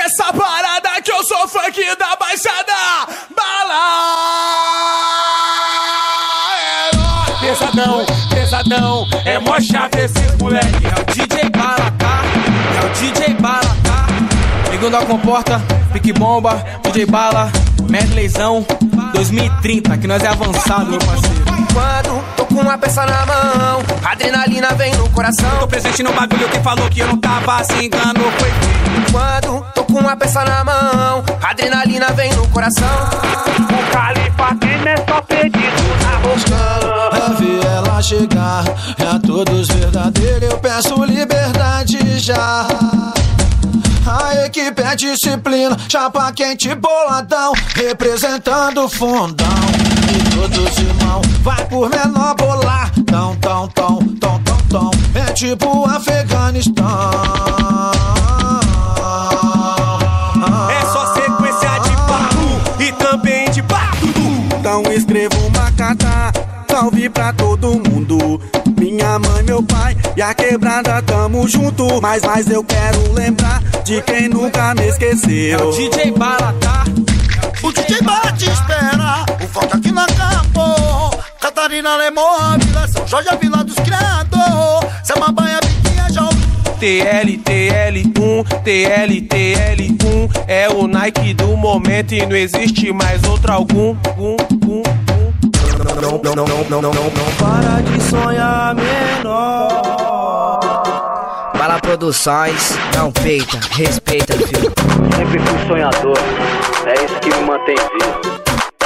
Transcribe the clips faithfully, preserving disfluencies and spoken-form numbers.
nessa parada que eu sou funk da Baixada. Bala! Pesadão, pesadão, é mó chave esses moleque. É o D J Bala, tá? É o D J Bala, tá? Ligando a comporta, pique bomba, D J Bala, medleyzão, dois mil e trinta, que nós é avançado, meu parceiro. Quando tô com uma peça na mão, adrenalina vem no coração. Tô presente no bagulho, quem falou que eu não tava se enganou foi. Quando tô com uma peça na mão, adrenalina vem no coração. O Califa tem é só pedido na boca. É ver ela chegar, é a todos verdadeiro, eu peço liberdade já. A equipe é disciplina, chapa quente, boladão, representando o fundão. E todos irmão, vai por menor bolar, tão, tão, tão, tão, tão, tão. É tipo Afeganistão. É só sequência de papo e também de papo. Então escrevo uma carta, salve pra todo mundo. Minha mãe, meu pai e a quebrada tamo junto. Mas, mas eu quero lembrar de quem nunca me esqueceu. É o D J Bala, tá? O D J Bala te espera, o foco aqui não acabou. Catarina, Lemoa, Vila São Jorge, a Vila dos Criador. Samambaia, Biquinha, já T L, T L um, T L, T L um. É o Nike do momento e não existe mais outro algum. Um, um, Não, não, não, não, não, não, não para de sonhar menor. Bala Produções, não peita, respeita, filho. Sempre fui sonhador, é isso que me mantém vivo.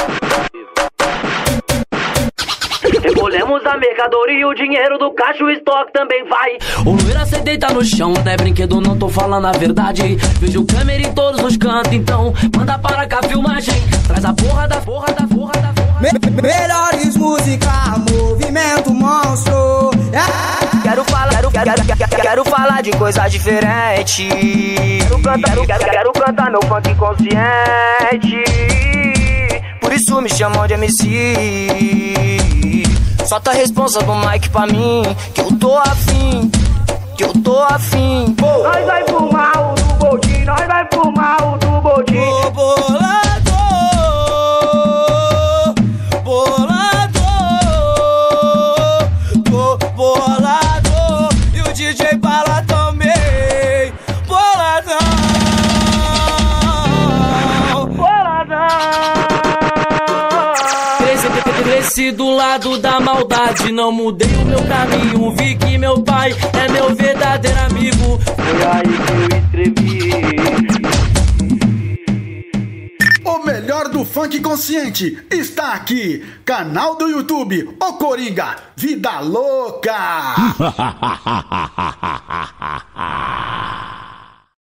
Recolhemos a mercadoria e o dinheiro do caixa, o estoque também vai. O loira cê deita no chão, não é brinquedo, não tô falando a verdade. Vejo câmera em todos os cantos, então manda para cá a filmagem. Traz a porra da porra da porra da porra. Me melhores música, movimento monstro. É. Quero falar, quero, quero, quero, quero falar de coisa diferente. Quero cantar, quero, quero, quero cantar meu funk consciente. Por isso me chamam de M C. Solta a responsa do mic pra mim, que eu tô afim, que eu tô afim. Nós vai fumar o do boldinho, nós vai fumar o do boldinho. Ô bolador, bolador, tô bolador. E o D J Bala também, boladão, Boladão. Cresci do lado da maldade, não mudei o meu caminho. Vi que meu pai é meu verdadeiro amigo. Foi aí que eu escrevi. O melhor do funk consciente está aqui. Canal do YouTube, O Coringa, Vida Louca.